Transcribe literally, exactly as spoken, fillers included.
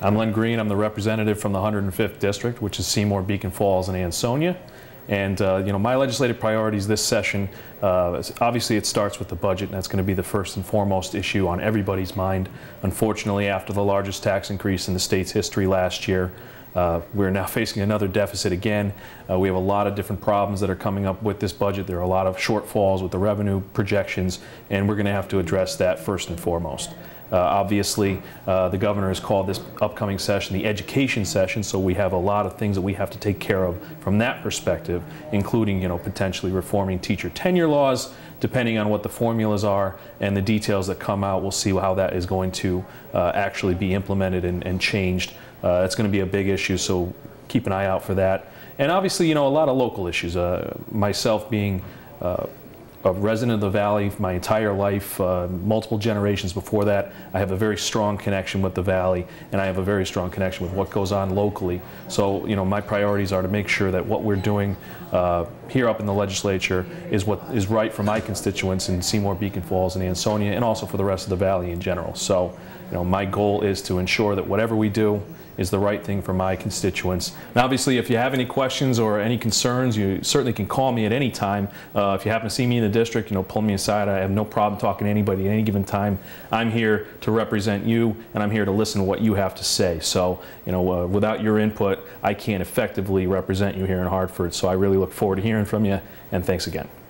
I'm Len Green. I'm the representative from the one hundred fifth District, which is Seymour, Beacon Falls, and Ansonia. And uh, you know, my legislative priorities this session, uh, obviously it starts with the budget, and that's going to be the first and foremost issue on everybody's mind. Unfortunately, after the largest tax increase in the state's history last year, uh, we're now facing another deficit again. Uh, we have a lot of different problems that are coming up with this budget. There are a lot of shortfalls with the revenue projections, and we're going to have to address that first and foremost. Uh, obviously, uh, the governor has called this upcoming session the education session, so we have a lot of things that we have to take care of from that perspective, including, you know, potentially reforming teacher tenure laws, depending on what the formulas are and the details that come out. We'll see how that is going to uh, actually be implemented and, and changed. Uh, it's going to be a big issue, so keep an eye out for that. And obviously, you know, a lot of local issues. Uh, myself being uh, a resident of the Valley my entire life, uh, multiple generations before that, I have a very strong connection with the Valley, and I have a very strong connection with what goes on locally. So, you know, my priorities are to make sure that what we're doing uh, here up in the legislature is what is right for my constituents in Seymour, Beacon Falls, and Ansonia, and also for the rest of the Valley in general. So, you know, my goal is to ensure that whatever we do is the right thing for my constituents. And obviously, if you have any questions or any concerns, you certainly can call me at any time. Uh, if you happen to see me in the district, you know, pull me aside. I have no problem talking to anybody at any given time. I'm here to represent you, and I'm here to listen to what you have to say. So, you know, uh, without your input, I can't effectively represent you here in Hartford. So I really look forward to hearing from you, and thanks again.